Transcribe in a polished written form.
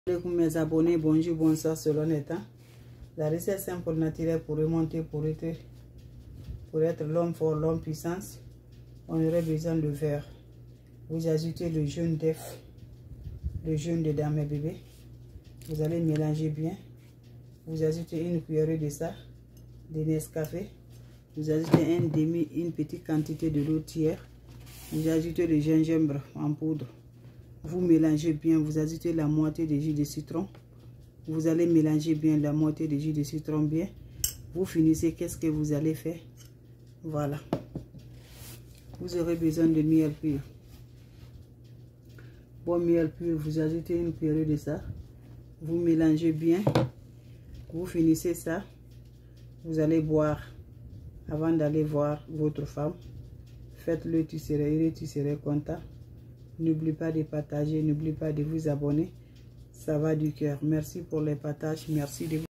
Salam mes abonnés, bonjour, bonsoir selon les temps. La recette simple naturelle pour remonter, pour être l'homme fort, l'homme puissance, on aurait besoin de verre. Vous ajoutez le jaune d'œuf, le jaune dedans mes bébés. Vous allez mélanger bien. Vous ajoutez une cuillerée de ça, de Nescafé. Vous ajoutez une petite quantité de l'eau tiers. Vous ajoutez le gingembre en poudre. Vous mélangez bien, vous ajoutez la moitié de jus de citron. Vous allez mélanger bien la moitié de jus de citron bien. Vous finissez, qu'est-ce que vous allez faire? Voilà. Vous aurez besoin de miel pur. Bon miel pur, vous ajoutez une cuillerée de ça. Vous mélangez bien. Vous finissez ça. Vous allez boire. Avant d'aller voir votre femme, faites-le, tu serais content. N'oubliez pas de partager, n'oubliez pas de vous abonner. Ça va du cœur. Merci pour les partages. Merci de